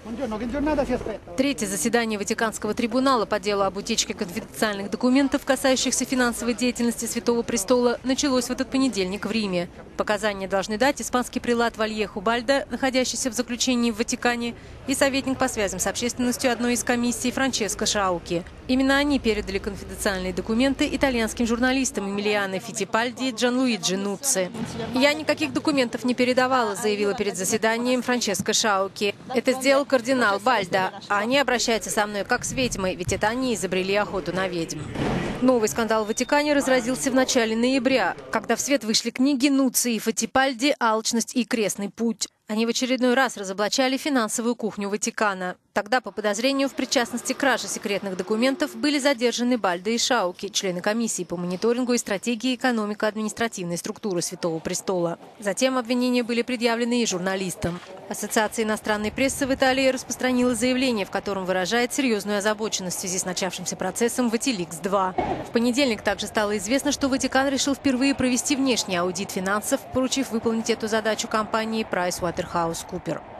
Третье заседание Ватиканского трибунала по делу об утечке конфиденциальных документов, касающихся финансовой деятельности Святого Престола, началось в этот понедельник в Риме. Показания должны дать испанский прелат Вальехо Бальдо, находящийся в заключении в Ватикане, и советник по связям с общественностью одной из комиссий Франческо Шауки. Именно они передали конфиденциальные документы итальянским журналистам Эмилиано Фиттипальди и Джанлуиджи Нуцци. «Я никаких документов не передавала», заявила перед заседанием Франческо Шауки. «Это сделал кардинал Бальдо, а они обращаются со мной как с ведьмой, ведь это они изобрели охоту на ведьм». Новый скандал в Ватикане разразился в начале ноября, когда в свет вышли книги Нуцци и Фиттипальди «Алчность и крестный путь». Они в очередной раз разоблачали финансовую кухню Ватикана. Тогда по подозрению в причастности к краже секретных документов были задержаны Бальдо и Шауки, члены комиссии по мониторингу и стратегии экономико-административной структуры Святого Престола. Затем обвинения были предъявлены и журналистам. Ассоциация иностранной прессы в Италии распространила заявление, в котором выражает серьезную озабоченность в связи с начавшимся процессом Wikileaks-2. В понедельник также стало известно, что Ватикан решил впервые провести внешний аудит финансов, поручив выполнить эту задачу компании PricewaterhouseCoopers.